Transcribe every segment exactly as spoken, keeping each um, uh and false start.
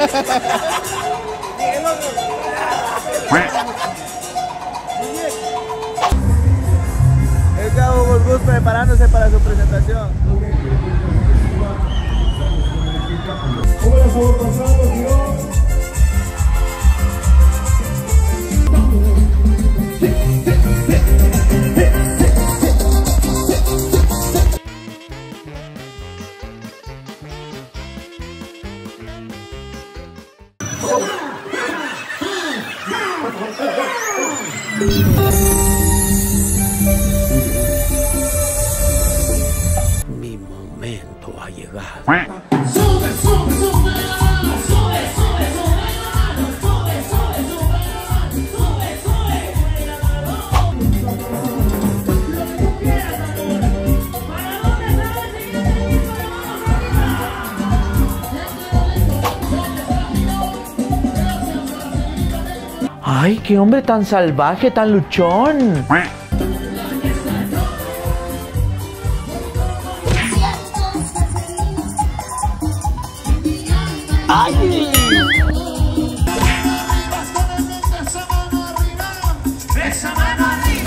El Cabo Bulbus preparándose para su presentación. ¿Cómo la estamos pasando, tío? Mi momento ha llegado. Sube, sube, sube la mano, sube, sube, sube la mano, sube, sube, sube la mano, sube, sube, sube la mano. Lo que tú quieras ahora. ¿Para dónde sale el siguiente disco? ¡Ay, qué hombre tan salvaje, tan luchón! ¡Ay! Esa mano arriba.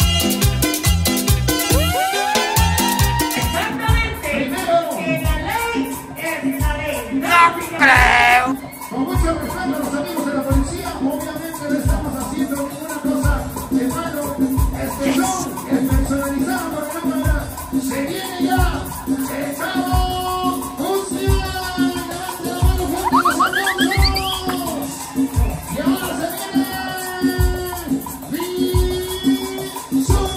Exactamente. Primero. Que la ley es la ley. No creo. Con mucho respeto a los amigos de la policía, obviamente no estamos haciendo ninguna cosa de malo. Este show es personalizado por la cámara. Se viene ya el Cabo Justicia. Levante la mano fuerte los aplausos. Y ahora se viene Visu.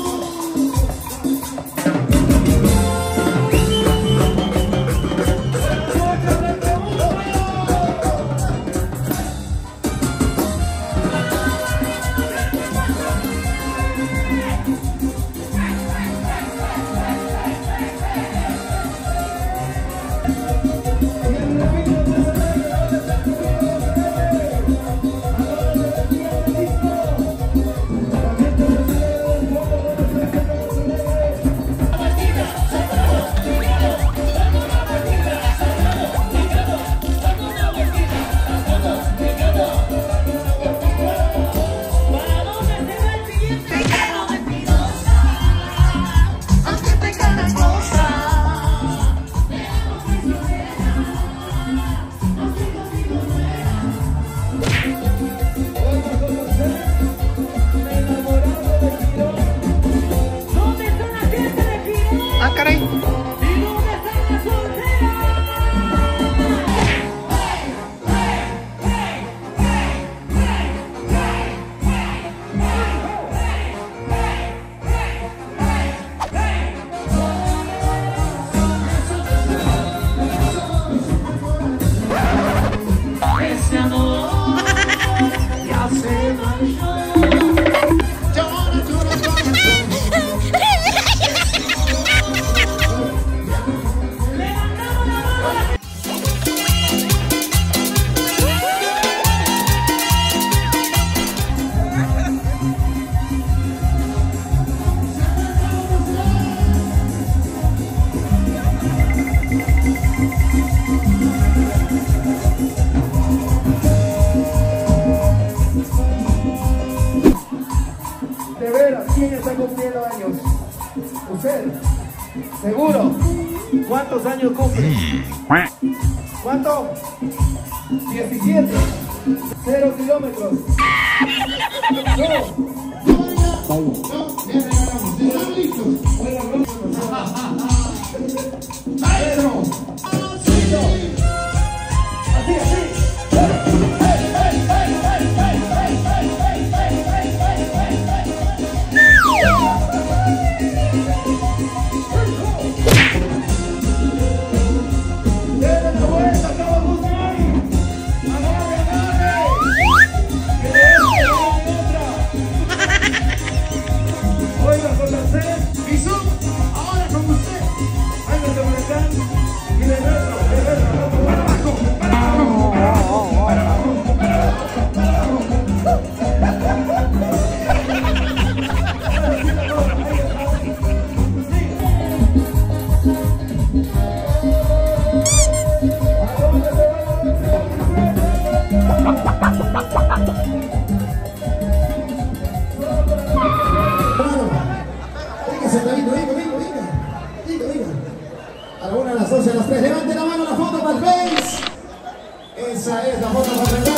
De veras, ¿quién está cumpliendo años? ¿Usted? ¿Seguro? ¿Cuántos años cumple? ¿Cuánto? diecisiete. Cero kilómetros. No. ¿Están listos? ¡Maestro! Así, así. Venga, sentadito, venga, venga, venga. Venga, venga. A la una, a las doce, a las tres. Levante la mano la foto para el Face. Esa es la foto para el Face.